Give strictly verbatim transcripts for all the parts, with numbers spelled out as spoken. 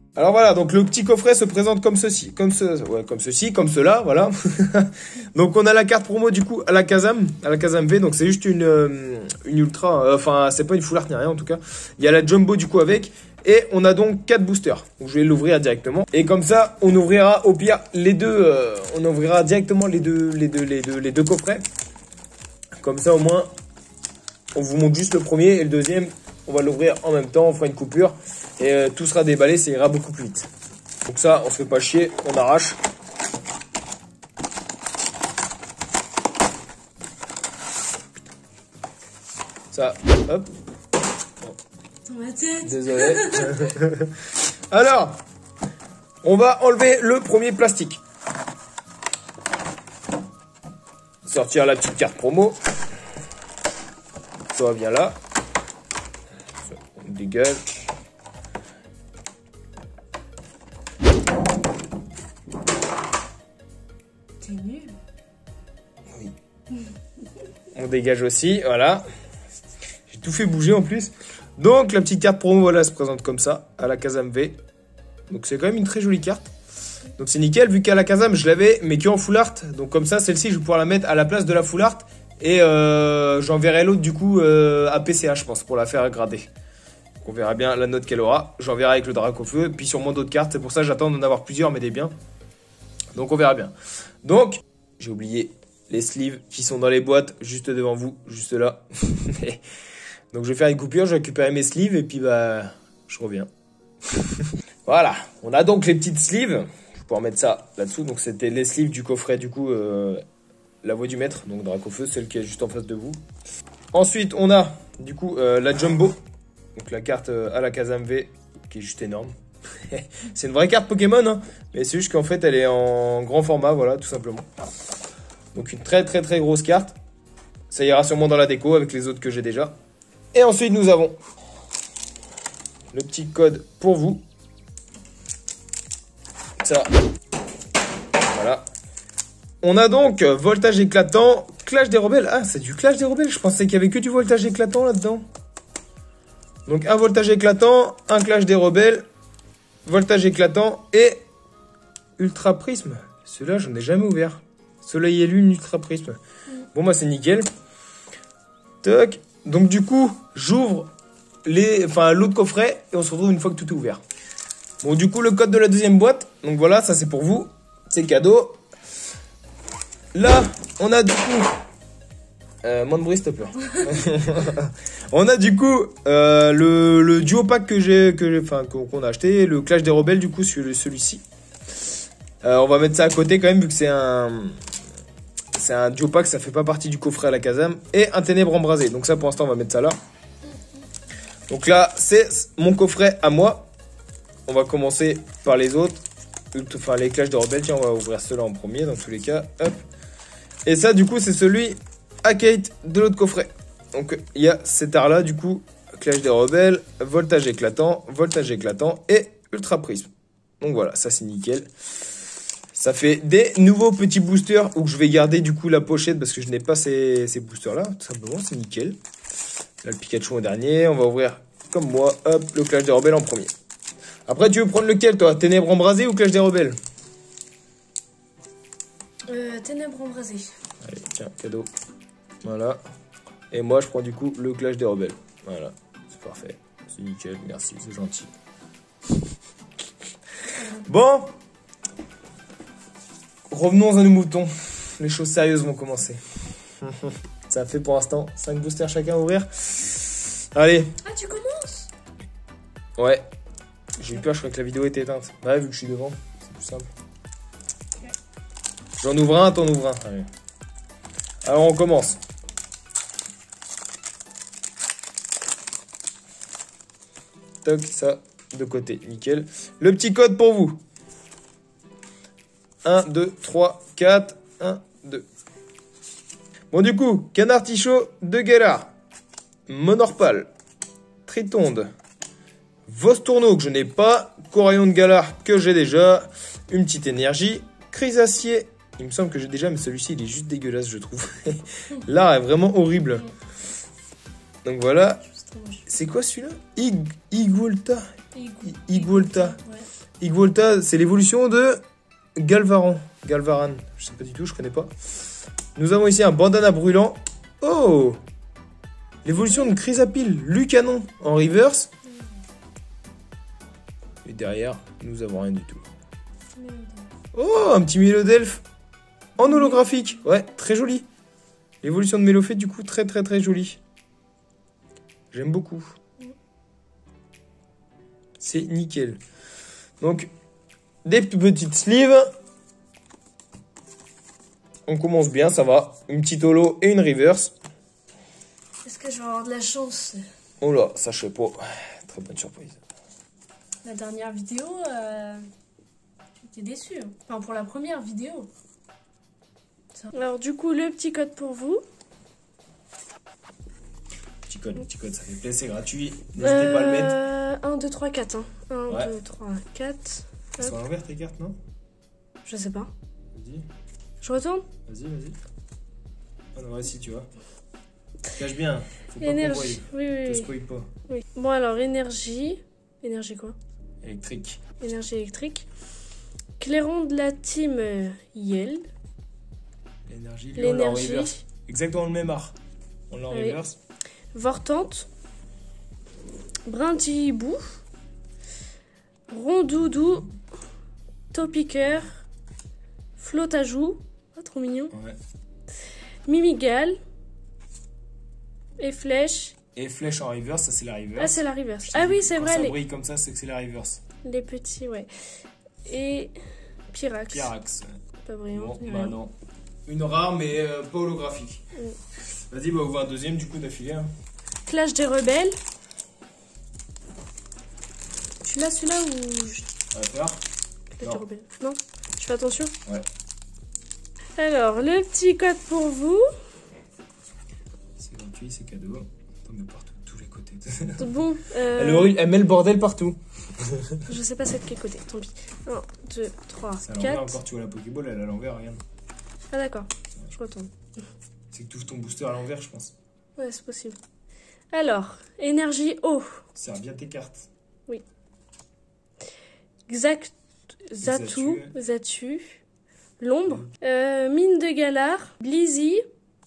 Alors voilà, donc le petit coffret se présente comme ceci, comme ce, ouais, comme ceci, comme cela, voilà. Donc on a la carte promo du coup à la Kazam, à la Kazam V, donc c'est juste une, euh, une ultra, euh, enfin c'est pas une full art ni rien en tout cas. Il y a la jumbo du coup avec, et on a donc quatre boosters. Donc je vais l'ouvrir directement, et comme ça on ouvrira au pire les deux, euh, on ouvrira directement les deux, les deux, les deux, les deux coffrets. Comme ça au moins on vous montre juste le premier et le deuxième. On va l'ouvrir en même temps, on fera une coupure et euh, tout sera déballé, ça ira beaucoup plus vite. Donc ça, on se fait pas chier, on arrache. Ça, hop. Dans ma tête. Désolé. Alors, on va enlever le premier plastique. Sortir la petite carte promo. Ça va bien là. On dégage. T'es nul. Oui. On dégage aussi, voilà. J'ai tout fait bouger en plus. Donc la petite carte promo, voilà, se présente comme ça, à la Kazam V. Donc c'est quand même une très jolie carte. Donc c'est nickel, vu qu'à la Kazam, je l'avais, mais que en full art. Donc comme ça, celle-ci, je vais pouvoir la mettre à la place de la full art. Et euh, j'enverrai l'autre du coup euh, à P C A, je pense, pour la faire grader. Donc on verra bien la note qu'elle aura. J'enverrai avec le Dracofeu, puis sûrement d'autres cartes. C'est pour ça que j'attends d'en avoir plusieurs, mais des biens. Donc on verra bien. Donc, j'ai oublié les sleeves qui sont dans les boîtes, juste devant vous, juste là. Donc je vais faire une coupure, je vais récupérer mes sleeves et puis bah, je reviens. Voilà, on a donc les petites sleeves. Je vais pouvoir mettre ça là-dessous. Donc c'était les sleeves du coffret du coup... Euh, la voix du maître, donc Dracofeu, celle qui est juste en face de vous. Ensuite, on a du coup euh, la Jumbo, donc la carte euh, à la Kazam V, qui est juste énorme. C'est une vraie carte Pokémon, hein, mais c'est juste qu'en fait, elle est en grand format, voilà, tout simplement. Donc une très très très grosse carte. Ça ira sûrement dans la déco avec les autres que j'ai déjà. Et ensuite, nous avons le petit code pour vous. Ça, voilà. On a donc voltage éclatant, clash des rebelles. Ah, c'est du clash des rebelles. Je pensais qu'il y avait que du voltage éclatant là-dedans. Donc un voltage éclatant, un clash des rebelles, voltage éclatant et ultra prisme. Celui-là, j'en ai jamais ouvert. Soleil et lune, ultra prisme. Bon, bah c'est nickel. Toc. Donc du coup, j'ouvre les, enfin l'autre coffret et on se retrouve une fois que tout est ouvert. Bon, du coup, le code de la deuxième boîte. Donc voilà, ça c'est pour vous. C'est cadeau. Là, on a du coup... Euh, moins de bruit, s'il te plaît. On a du coup euh, le, le duo pack que j'ai, que enfin qu'on a acheté, le Clash des Rebelles, du coup, celui-ci. Euh, on va mettre ça à côté quand même, vu que c'est un... C'est un duo pack, ça fait pas partie du coffret à la Kazam. Et un Ténèbres embrasé. Donc ça, pour l'instant, on va mettre ça là. Donc là, c'est mon coffret à moi. On va commencer par les autres. Enfin, les Clash des Rebelles. Tiens, on va ouvrir ceux-là en premier, dans tous les cas. Hop. Et ça, du coup, c'est celui à Kate de l'autre coffret. Donc, il y a cet art-là, du coup. Clash des Rebelles, voltage éclatant, voltage éclatant et ultra prisme. Donc voilà, ça c'est nickel. Ça fait des nouveaux petits boosters où je vais garder du coup la pochette parce que je n'ai pas ces, ces boosters-là. Tout simplement, c'est nickel. Là, le Pikachu en dernier. On va ouvrir, comme moi, hop, le Clash des Rebelles en premier. Après, tu veux prendre lequel, toi? Ténèbres embrasées ou Clash des Rebelles? Euh, Ténèbres embrasées. Allez, tiens, cadeau. Voilà. Et moi, je prends du coup le Clash des Rebelles. Voilà, c'est parfait. C'est nickel, merci, c'est gentil. Bon. Revenons à nos moutons. Les choses sérieuses vont commencer. Ça fait pour l'instant cinq boosters chacun à ouvrir. Allez. Ah, tu commences? Ouais. J'ai eu peur, je crois que la vidéo était éteinte. Ouais, vu que je suis devant, c'est plus simple. J'en ouvre un, t'en ouvres un. Allez. Alors on commence. Toc, ça, de côté, nickel. Le petit code pour vous. un, deux, trois, quatre, un, deux. Bon du coup, Canard Tichot de Galar. Monorpal. Tritonde. Vostourneau que je n'ai pas. Corayon de Galar que j'ai déjà. Une petite énergie. Chrysacier. Il me semble que j'ai déjà, mais celui-ci il est juste dégueulasse, je trouve. L'art est vraiment horrible. Donc voilà. C'est quoi celui-là? Ig Igolta. Igolta. Igvolta, c'est l'évolution de Galvaran. Galvaran, je sais pas du tout, je connais pas. Nous avons ici un bandana brûlant. Oh! L'évolution de Chrysapile, Lucanon en reverse. Et derrière, nous avons rien du tout. Oh, un petit Mélodelphe en holographique. Ouais, très joli. L'évolution de Mélofée, du coup, très très très jolie. J'aime beaucoup. C'est nickel. Donc, des petites sleeves. On commence bien, ça va. Une petite holo et une reverse. Est-ce que je vais avoir de la chance? Oh là, ça je sais pas. Très bonne surprise. La dernière vidéo, euh, j'étais déçue. Enfin, pour la première vidéo. Alors, du coup, le petit code pour vous. Petit code, petit code, ça fait plaisir, c'est gratuit. N'hésitez euh, pas à le mettre. un, deux, trois, quatre. Hein. un, ouais. deux, trois, quatre. Elles sont à l'envers tes cartes, non? Je sais pas. Vas-y. Je retourne? Vas-y, vas-y. Ah non, vas-y, tu vois. Cache bien. Faut pas énergie. Oui, oui, oui. Te spoil pas. Oui. Bon, alors, énergie. Énergie quoi? Électrique. Énergie électrique. Clairon de la team euh, Yel. L'énergie, l'énergie. Exactement le même art. On l'a en oui. reverse. Vortante. Brindibou. Rondoudou. Topiqueur. Flotajou. Ah, trop mignon. Ouais. Mimigal. Et flèche. Et flèche en reverse, ça c'est la reverse. Ah, c'est la reverse. Ah oui, c'est vrai. Ça les... brille comme ça, c'est que c'est la reverse. Les petits, ouais. Et Pyrax. Pyrax. Pas brillant. Bon, bah non. Une rare, mais euh, pas holographique. Mm. Vas-y, bah, ouvre un deuxième du coup d'affilée. Hein. Clash des rebelles. Tu l'as celui-là ou. On va faire. Clash Non. des rebelles. Non. Tu fais attention. Ouais. Alors, le petit code pour vous. C'est gratuit, c'est cadeau. On met partout, tous les côtés. Bon. Euh... Elle, horrible, elle met le bordel partout. Je sais pas c'est de quel côté, tant pis. un, deux, trois, c'est à quatre. Encore, tu vois la Pokéball, elle est à l'envers, regarde. Ah d'accord, je retourne. C'est que tu ouvres ton booster à l'envers, je pense. Ouais, c'est possible. Alors, énergie eau. Serre bien tes cartes. Oui. Xac... Zatu, Zatu. Zatu. L'ombre. Mmh. Euh, mine de Galar. Blizzy.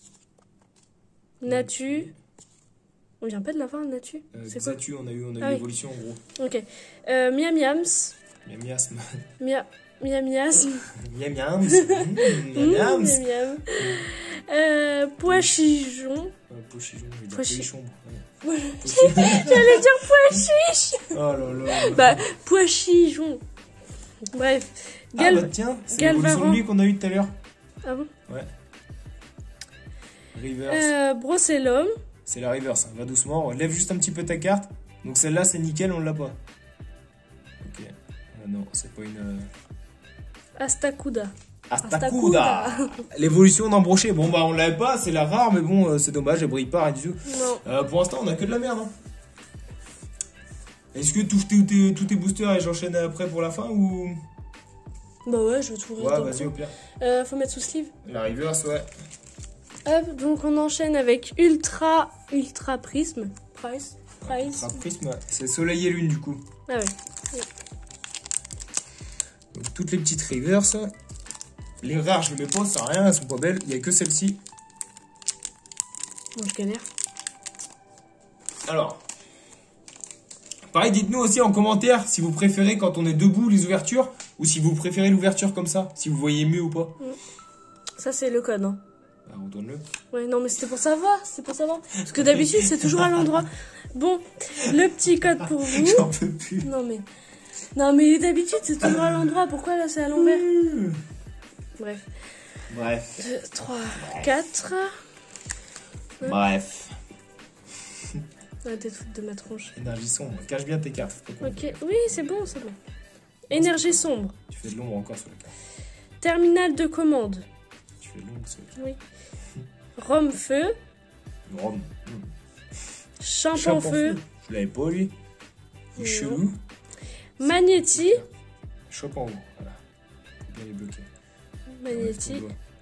Natu. Mmh. On vient pas de l'avoir, Natu euh, Zatu, on a eu, on a eu ah, l'évolution oui. En gros. Ok. Euh, Miam Yams. Miam Yasm. Mia... Miam Yasm. Miam Yams. Miam Yams. Miam Yam. Euh, Poichijon. Euh, Poichijon, je vais dire Poichijon. Ouais. J'allais dire Poichiche. Oh là là. Bah, Poichijon. Bref. Gal... Ah bah tiens, c'est l'évolution de lui qu'on a eu tout à l'heure. Ah bon? Ouais. Reverse. Euh, Brossellum. C'est la reverse, hein. Va doucement, lève juste un petit peu ta carte. Donc celle-là, c'est nickel, on l'a pas. Ok. Ah non, c'est pas une... Euh... Astacuda. Astacuda. L'évolution d'embroché. Bon bah on l'avait pas, c'est la rare, mais bon, euh, c'est dommage, elle brille pas, rien du tout. Non. Euh, pour l'instant, on a que de la merde. Hein. Est-ce que tous tes, tes, tous tes boosters, et j'enchaîne après pour la fin ou... Bah ouais, je vais tout Ouais, vas-y au pire. Euh, faut mettre sous sleeve. La reverse, ouais. Hop, donc on enchaîne avec Ultra... Ultra Prisme. Price. Price. Ultra Prisme, ouais. C'est Soleil et Lune du coup. Ah ouais. ouais. Donc toutes les petites reverses. Les rares, je les mets pas, ça sert à rien, elles sont pas belles. Il n'y a que celle-ci. Bon, je galère. Alors. Pareil, dites-nous aussi en commentaire si vous préférez quand on est debout les ouvertures ou si vous préférez l'ouverture comme ça, si vous voyez mieux ou pas. Ça, c'est le code. Hein. Ah, retourne-le. Ouais, non, mais c'était pour savoir. C'était pour savoir. Parce que d'habitude, c'est toujours à l'endroit. Bon, le petit code pour vous. J'en peux plus. Non, mais. Non, mais d'habitude, c'est toujours à l'endroit. Pourquoi là, c'est à l'envers? Bref. Bref. deux, trois, quatre. Bref. Arrêtez de foutre de ma tronche. Énergie sombre. Cache bien tes cartes. Ok, oui, c'est bon, c'est bon. Énergie sombre. Tu fais de l'ombre encore sur la carte. Terminal de commande. Tu fais de l'ombre sur la carte. Oui. Rome feu. Rome. Champ en feu. Je l'avais pas lui. Il est chelou. Magnéti. Chope en haut. Voilà. Bien les bloquer. Magnéti.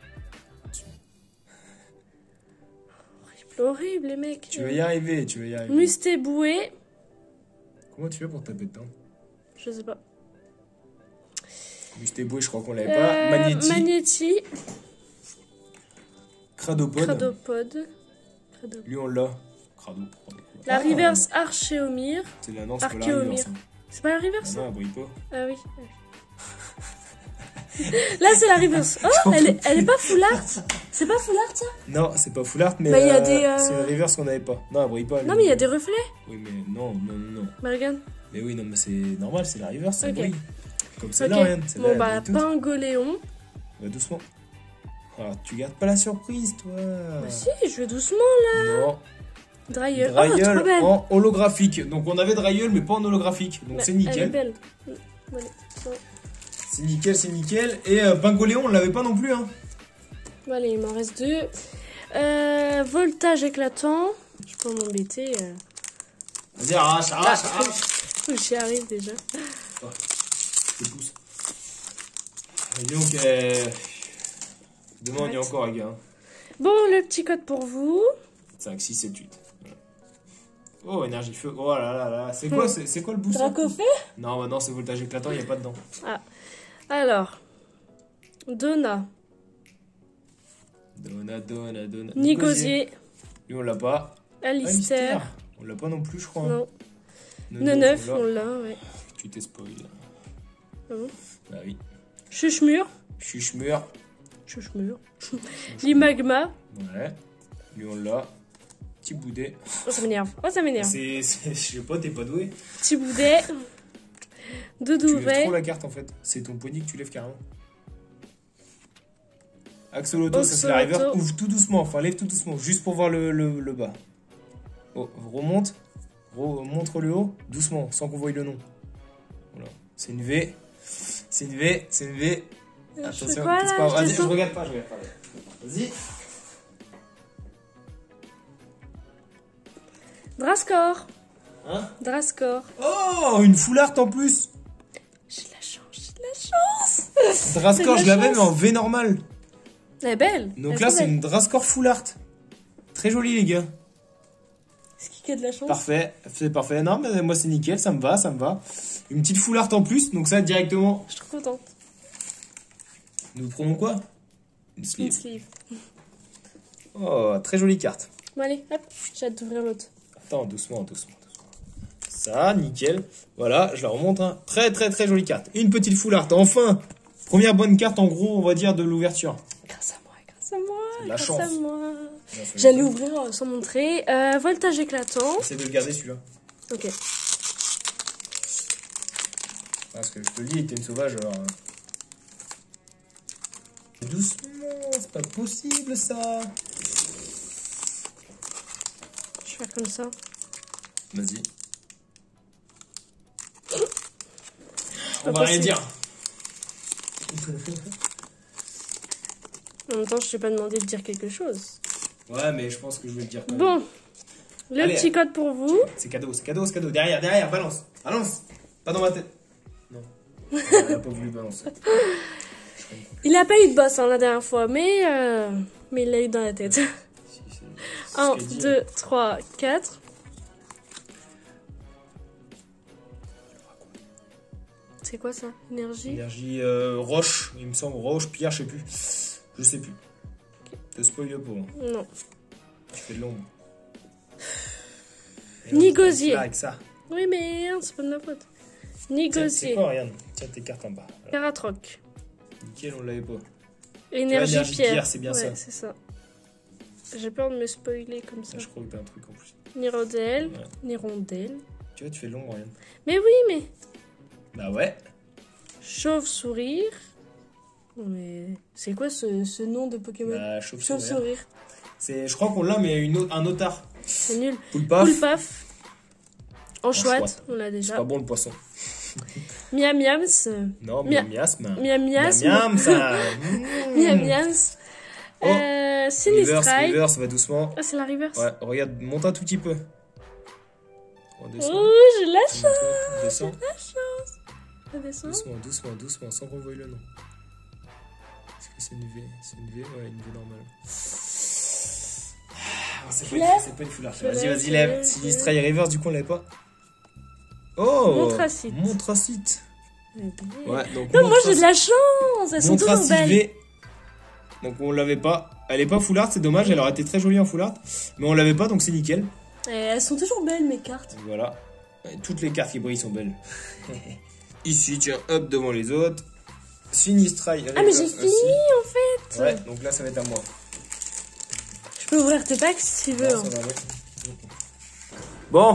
Horrible, horrible les mecs. Tu vas y arriver, tu vas y arriver. Mustéboué. Comment tu fais pour taper dedans? Je sais pas. Mustéboué, je crois qu'on l'avait Euh, pas. Magnéti. Magnéti. Cradopode. Cradopode. Crado. Lui, on l'a. Crado. Crado. La Ah, reverse Archéomir. C'est la non, c'est pas la Archéomir. reverse. hein. C'est pas la reverse Ah ça non, elle brille pas. Ah oui. ah oui. Là, c'est la reverse. Oh, elle est, elle est pas full art. C'est pas full art, ça? Non, c'est pas full art, mais Bah, il y a euh, des, euh, c'est une reverse qu'on n'avait pas. Non, elle brille pas. elle Non, est- mais il y a des reflets. Oui, mais non, non, non, non. Bah, regarde. Mais oui, non, mais c'est normal, c'est la reverse, ça Ok. brille. Comme Ok. celle-là, regarde. celle-là, Bon, elle bah, brille toute. Pingoléon. Va doucement. Ah, tu gardes pas la surprise, toi. Bah, si, je vais doucement là. Non. Drayeul. Oh, Drayeul trop belle. en holographique. Donc on avait Drayeul, mais pas en holographique. Donc Bah, c'est Elle est nickel. belle. Allez, bon. C'est nickel, c'est nickel. Et euh, Pingoléon, on l'avait pas non plus. Hein. Bon, allez, il m'en reste deux. Euh, voltage éclatant. Je peux m'embêter. Euh... Vas-y, arrache, arrache, Ah, arrache. faut que j'y arrive déjà. Je te pousse. Et donc, euh... demain on y est encore, les gars. Bon, le petit code pour vous. cinq, six, sept, huit. Voilà. Oh, énergie feu. Oh là là là. C'est quoi, c'est c'est quoi le boost? Dracofeu. Non, bah non, c'est voltage éclatant, il n'y a pas dedans. Ah. Alors. Donna. Donna, Donna, Donna. Nigosier. Lui, on l'a pas. Ah, Alistair. Mystère. On l'a pas non plus, je crois. Non. Neuf, Neuf, on l'a. on l'a, ouais. Tu t'es spoil. Ah bon? Bah oui. Chuchemur. Chuchemur. Chuchemur. Limagma. Ouais. Lui, on l'a. Petit boudet. Oh, ça m'énerve. Oh, ça m'énerve. C'est, c'est- je sais pas, t'es pas doué. Petit boudet. Tu Doudouvet. lèves trop la carte en fait. C'est ton poignet que tu lèves carrément. Axoloto, ça c'est la Axoloto. river. Ouvre tout doucement. Enfin, lève tout doucement. Juste pour voir le, le, le bas. Oh, remonte. Re- montre le haut. Doucement, sans qu'on voie le nom. Voilà. C'est une V. C'est une V. C'est une V. Je Attention. fais quoi, c'est là pas- Je Vas-y, je descends. regarde pas, je regarde pas. Vas-y. Drascor. Hein? Drascor. Oh, une full art en plus. J'ai de la chance, j'ai de la chance. Drascor, C'est je de la l'avais mais chance. en V normal. Elle est belle. Donc Elle là, est c'est belle. une Drascor full art. Très jolie, les gars. Est-ce qu'il y a de la chance? Parfait, c'est parfait. Non, mais moi, c'est nickel, ça me va, ça me va. Une petite full art en plus, donc ça, directement. Je suis trop contente. Nous prenons quoi? Une Une sleeve. sleeve. Oh, très jolie carte. Bon, allez, hop, j'ai hâte d'ouvrir l'autre. Attends, doucement, doucement, doucement. Ça, nickel. Voilà, je la remonte. Hein. Très, très, très jolie carte. Une petite full art. Enfin, première bonne carte, en gros, on va dire, de l'ouverture. Grâce à moi, grâce à moi, C'est de la grâce chance. à moi. J'allais ouvrir euh, sans montrer. Euh, voltage éclatant. Essaye de le garder, celui-là. Ok. Parce que je te le dis, t'es une sauvage, alors... euh. Doucement, c'est pas possible, ça. Je vais faire comme ça. Vas-y. Pas On va rien possible. dire. En même temps, je t'ai pas demandé de dire quelque chose. Ouais, mais je pense que je vais le dire quand même. Bon, le Allez. petit code pour vous. C'est cadeau, c'est cadeau, c'est cadeau. Derrière, derrière, balance. Balance. Pas dans ma tête. Non. Elle a pas voulu balancer. Il a pas eu de boss hein, la dernière fois, mais, euh, mais il l'a eu dans la tête. Si, c'est- c'est ce un, qu'elle dit. deux, trois, quatre. C'est quoi ça? Énergie? Énergie euh, roche, il me semble. Roche, pierre, je sais plus. Je sais plus. Te spoil pas. Hein. Non. Tu fais de l'ombre. Nigosier. Avec ça. Oui, mais hein, c'est pas de ma faute. Tiens, c'est Nigosier. quoi, regarde. Tiens tes cartes en bas. Voilà. Caratroc. Nickel, on l'avait pas. Énergie énergie pierre. pierre, c'est bien Ouais, ça. c'est ça. J'ai peur de me spoiler comme ça. Ah, je crois que t'as un truc en plus. Nirondelle. Ouais. Nirondelle. Tu vois, tu fais de l'ombre, regarde. Mais oui, mais. Bah ouais. Chauve-sourire. Mais c'est quoi ce, ce nom de Pokémon? Bah, chauve-souris. Chauve-sourire. C'est, je crois qu'on l'a, mais une autre- un otard. C'est nul. Poulpaf. Poulpaf. Enchouette, Enchouette. on l'a C'est déjà. pas bon le poisson. Miam Miams. Non, Mia- mais miasme. Miam Miasme. Miam, ça. Miam Miams. Oh. Euh, Reverse, Sinistride. reverse, va doucement. Ah, c'est la reverse. Ouais, regarde, monte un tout petit peu. On descend. Oh, je lâche. On descend. Ça descend. Doucement, doucement, doucement, sans qu'on voie le nom. Est-ce que c'est une V? C'est une V? Ouais, une V normale. Ah, c'est pas, Lève. une- c'est pas une full art. Je Vas-y, lève, vas-y, je lève. lève, Si je Stray reverse, du coup, on l'avait pas. Oh! Montracite. Montracite. Ouais, donc non, moi j'ai de la chance. Elles sont Montra toujours belles. Sylvie. Donc on l'avait pas. Elle est pas full art, c'est dommage, elle aurait été très jolie en full art. Mais on l'avait pas, donc c'est nickel. Et elles sont toujours belles, mes cartes. Voilà. Et toutes les cartes qui brillent sont belles. Ici, tiens, hop, devant les autres. Sinistrail. Ah, mais j'ai fini en fait. Ouais, donc là, ça va être à moi. Je peux ouvrir tes packs si tu veux. Non, hein. ça va, ouais. Bon.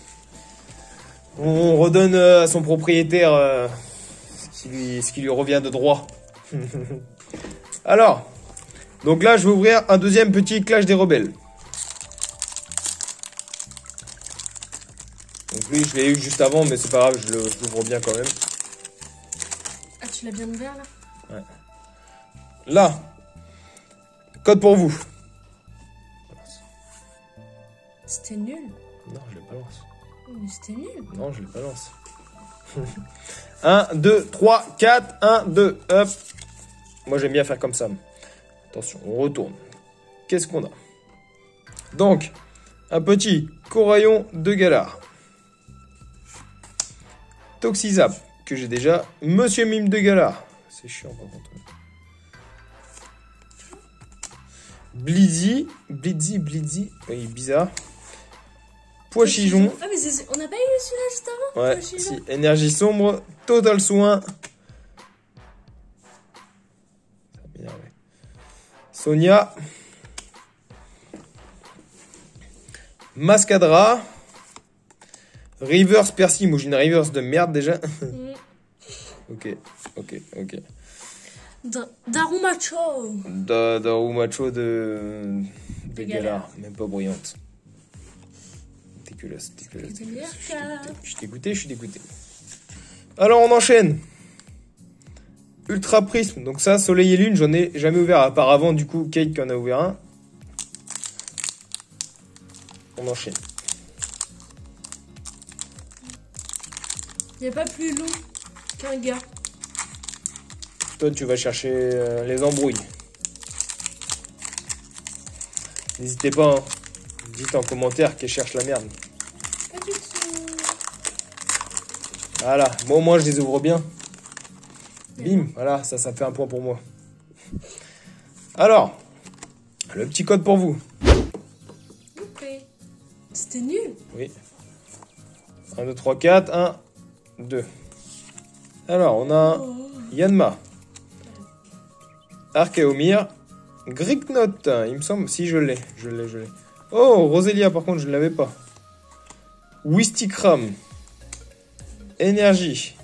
On redonne euh, à son propriétaire euh, ce, qui lui, ce qui lui revient de droit. Alors. Donc là, je vais ouvrir un deuxième petit Clash des Rebelles. Donc lui, je l'ai eu juste avant, mais c'est pas grave, je le- je l'ouvre bien quand même. Ah, tu l'as bien ouvert là? Ouais. Là, code pour vous. C'était nul. Non, je le balance. Oh, mais c'était nul. Non, je le balance. un, deux, trois, quatre, un, deux, hop. Moi, j'aime bien faire comme ça. Attention, on retourne. Qu'est-ce qu'on a? Donc, un petit Coraillon de Galar. Toxizap, que j'ai déjà. Monsieur Mime de Galar. C'est chiant par contre. Blizzy. Blizzy, Blizzy. Oui, bizarre. Poichijon. Ah, mais c'est- on n'a pas eu celui-là juste avant? Ouais, Poichijon. si. Énergie sombre. Total soin. Ça va m'énerver. Sonia. Mascadra. Reverse Percy. Moi j'ai une reverse de merde déjà. Mm. Ok, ok, ok. Da- Darumacho. Da, Darumacho de. de De Galar. Galar. Même pas bruyante. Dégueulasse, dégueulasse, C'est dégueulasse. Je suis meilleur dégoûté, cas. je suis dégoûté, je suis dégoûté. Alors on enchaîne. Ultra Prisme. Donc ça, Soleil et Lune, j'en ai jamais ouvert. À part avant, du coup, Kate qui en a ouvert un. On enchaîne. Il n'y a pas plus long qu'un gars. Toi, tu vas chercher euh, les embrouilles. N'hésitez pas, hein. Dites en commentaire qu'elle cherche la merde. Pas du tout. Voilà, moi au moins je les ouvre bien. Bim, voilà, ça, ça fait un point pour moi. Alors, le petit code pour vous. Ok. C'était nul. Oui. un, deux, trois, quatre, un, deux. Alors, on a Oh. Yanma. Archaeomir. Gricknote, il me semble. Si, je l'ai, je l'ai, je l'ai. Oh, Roselia, par contre, je ne l'avais pas. Wistikram. Énergie.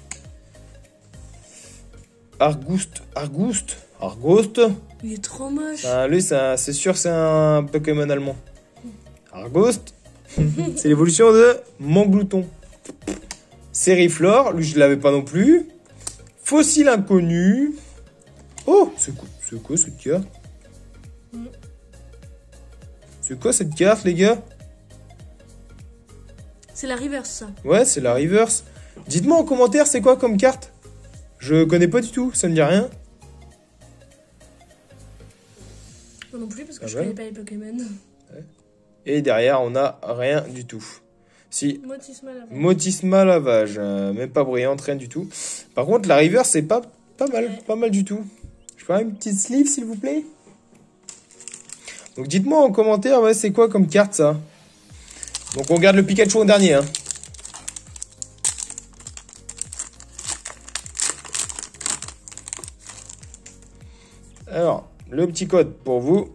Argouste. Argouste. Argouste. Il est trop moche. Ah, lui, c'est un- c'est sûr, c'est un Pokémon allemand. Argouste. C'est l'évolution de Manglouton. Sériflore, lui, je l'avais pas non plus. Fossile inconnu. Oh, c'est quoi, c'est quoi cette carte? C'est quoi cette carte, les gars? C'est la reverse, ça. Ouais, c'est la reverse. Dites-moi en commentaire, c'est quoi comme carte? Je connais pas du tout, ça me dit rien. Moi non plus, parce que Ah je ouais. connais pas les Pokémon. Et derrière, on a rien du tout. Si, Motisma là. Motisma lavage, euh, même pas brillante, rien du tout. Par contre, la reverse, c'est pas, pas mal, Ouais. pas mal du tout. Je peux avoir une petite sleeve, s'il vous plaît? Donc dites-moi en commentaire, ouais, c'est quoi comme carte, ça? Donc on garde le Pikachu en dernier, hein. Alors, le petit code pour vous.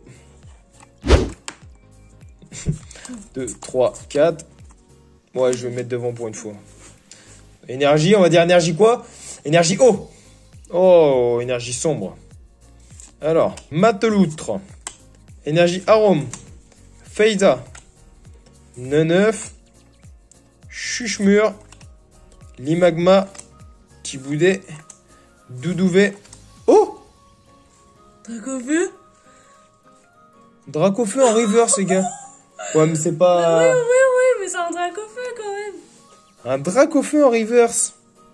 deux, trois, quatre. Ouais, je vais mettre devant pour une fois. Énergie, on va dire énergie quoi? Énergie eau. Oh, énergie sombre. Alors, Mateloutre. Énergie arôme. Feiza. Neneuf. Chuchemur. Limagma. Tiboudet. Doudouvet. Oh! Dracofeu. Dracofeu en reverse, les gars. Ouais, mais c'est Oui, pas... oui, oui, mais c'est un Dracofeu quand même. Un Dracofeu en reverse.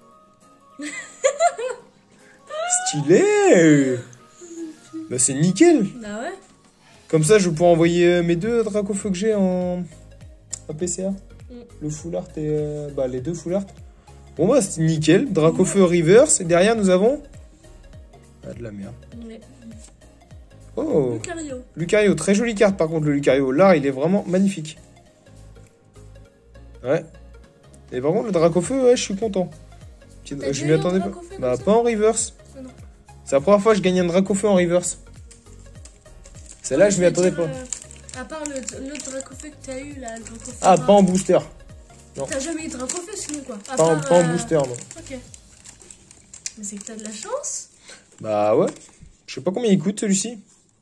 Stylé. Bah c'est nickel. Ah ouais. Comme ça, je vais pouvoir envoyer euh, mes deux Dracofeu que j'ai en... en P C A. Mm. Le full art et... euh, Bah, les deux full art. Bon bah c'est nickel. Dracofeu reverse. Et derrière nous avons... Ah de la merde. Ouais. Oh. Lucario. Lucario. Très jolie carte par contre le Lucario. Là il est vraiment magnifique. Ouais. Et par contre le Dracofeu, ouais je suis content. Je m'y attendais pas. Bah pas en reverse. Ah, non. C'est la première fois que je gagne un Dracofeu en reverse. Celle-là, je m'y attendais pas. Euh, à part le, le Dracofeu que t'as eu là, le Dracofeu. Ah, pas en booster. Non. T'as jamais eu de Dracofeu sinon quoi? À Pas, en, part, pas en euh... booster, non. Ok. Mais c'est que t'as de la chance. Bah ouais. Je sais pas combien il coûte celui-ci.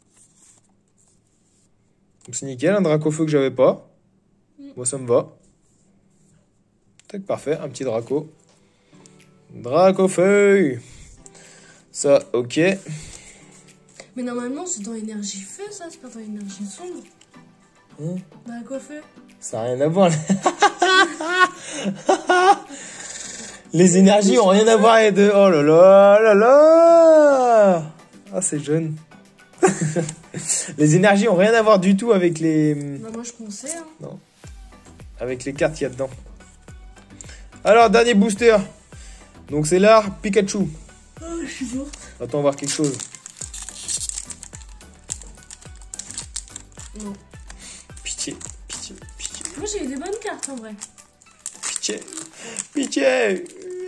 Donc c'est nickel, un Dracofeu que j'avais pas. Mm. Moi ça me va. Tac, parfait, un petit Draco. Dracofeu. Ça, ok. Mais normalement, c'est dans énergie feu, ça, c'est pas dans énergie sombre. Mmh. Dracofeu. Ça n'a rien à voir. Les énergies ont rien à voir les deux. Oh là là là là. Ah, c'est jeune. Les énergies ont rien à voir du tout avec les... Bah moi, je pensais. Hein. Non. Avec les cartes qu'il y a dedans. Alors, dernier booster. Donc, c'est l'art Pikachu. Oh, je suis morte. Attends, voir quelque chose. Non. Pitié, pitié, pitié. Moi, j'ai eu des bonnes cartes, en vrai. Pitié, pitié.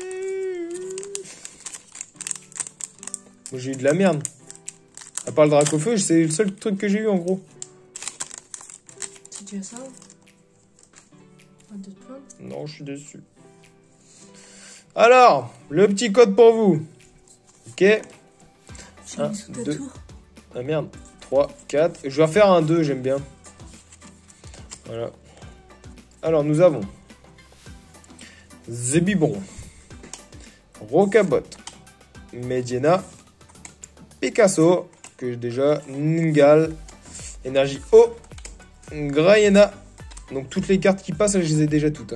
Moi, j'ai eu de la merde. À part le Dracofeu, c'est le seul truc que j'ai eu, en gros. C'est dû à ça. Non, je suis déçu. Alors, le petit code pour vous. Ok. un, deux. Ah merde. trois, quatre. Je vais faire un deux, j'aime bien. Voilà. Alors, nous avons Zebibron, Rocabot, Medina, Picasso, que j'ai déjà, Ngal, Énergie O, Grayena. Donc, toutes les cartes qui passent, je les ai déjà toutes.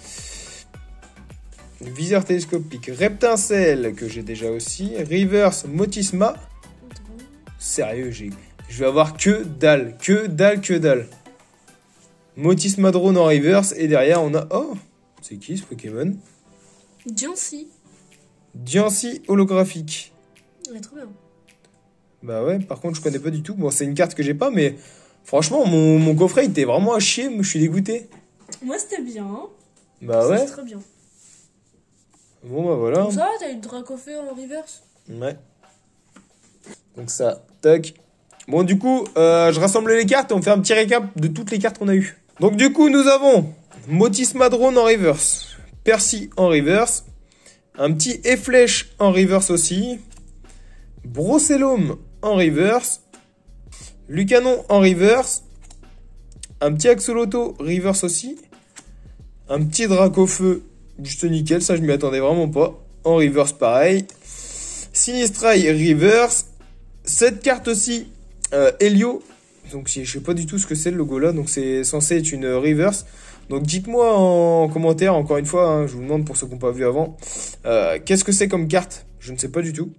Viseur télescopique, Reptincelle, que j'ai déjà aussi. Reverse, Motisma. Sérieux, j'ai... je vais avoir que dalle, que dalle, que dalle. Motisma Drone en reverse. Et derrière, on a... Oh, c'est qui ce Pokémon? Diancie. Diancie holographique. Elle est trop bien. Bah ouais, par contre, je connais pas du tout. Bon, c'est une carte que j'ai pas, mais... Franchement, mon, mon coffret, il était vraiment à chier. Moi, je suis dégoûté. Moi, c'était bien. Hein. Bah ouais. C'était très bien. Bon, bah voilà. Donc ça, t'as eu le Dracofeu en reverse. Ouais. Donc ça, tac. Bon, du coup, euh, je rassemble les cartes et on fait un petit récap de toutes les cartes qu'on a eues. Donc, du coup, nous avons Motisma Drone en reverse, Percy en reverse, un petit Efflèche en reverse aussi, Brocellum en reverse, Lucanon en reverse, un petit Axolotl reverse aussi, un petit Dracofeu juste nickel, ça je m'y attendais vraiment pas, en reverse pareil, Sinistrail reverse, cette carte aussi, euh, Helio, donc je sais pas du tout ce que c'est le logo là, donc c'est censé être une reverse. Donc dites-moi en commentaire, encore une fois, hein, je vous demande pour ceux qui n'ont pas vu avant, euh, qu'est-ce que c'est comme carte? Je ne sais pas du tout.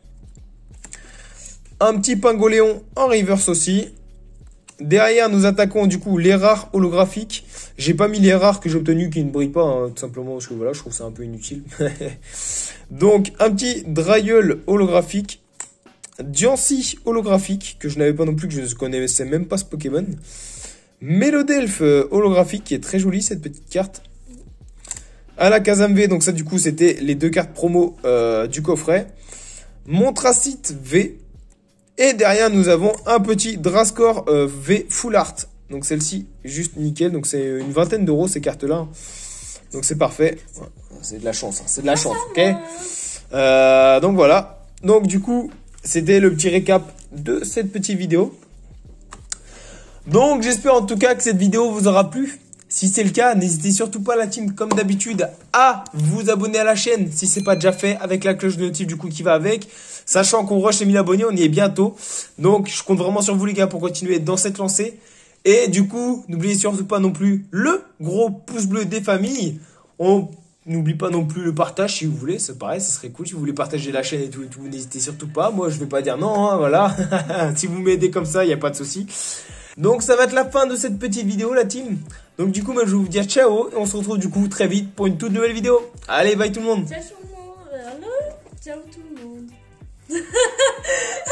Un petit Pingoléon en reverse aussi. Derrière, nous attaquons du coup les rares holographiques. J'ai pas mis les rares que j'ai obtenus qui ne brillent pas, hein, tout simplement parce que voilà, je trouve ça un peu inutile. Donc un petit Drayeul holographique. Diancie holographique, que je n'avais pas non plus, que je ne connaissais même pas ce Pokémon. Mélodelph holographique, qui est très jolie cette petite carte. À la Kazam-V, donc ça du coup c'était les deux cartes promo euh, du coffret. Montracite V. Et derrière nous avons un petit Drascore euh, V Full Art. Donc celle-ci, juste nickel. Donc c'est une vingtaine d'euros ces cartes-là. Donc c'est parfait. Ouais, c'est de la chance, hein. C'est de la chance, ok euh, Donc voilà. Donc du coup, c'était le petit récap de cette petite vidéo. Donc j'espère en tout cas que cette vidéo vous aura plu. Si c'est le cas, n'hésitez surtout pas la team comme d'habitude à vous abonner à la chaîne si c'est pas déjà fait, avec la cloche de notif du coup qui va avec. Sachant qu'on rush les mille abonnés, on y est bientôt. Donc je compte vraiment sur vous les gars pour continuer dans cette lancée. Et du coup, n'oubliez surtout pas non plus le gros pouce bleu des familles. On n'oublie pas non plus le partage si vous voulez, c'est pareil, ça serait cool si vous voulez partager la chaîne et tout et tout, n'hésitez surtout pas. Moi je vais pas dire non, hein, voilà. Si vous m'aidez comme ça, il n'y a pas de souci. Donc ça va être la fin de cette petite vidéo la team. Donc du coup, moi, je vais vous dire ciao et on se retrouve du coup très vite pour une toute nouvelle vidéo. Allez, bye tout le monde. Ciao tout le monde. Ciao tout le monde.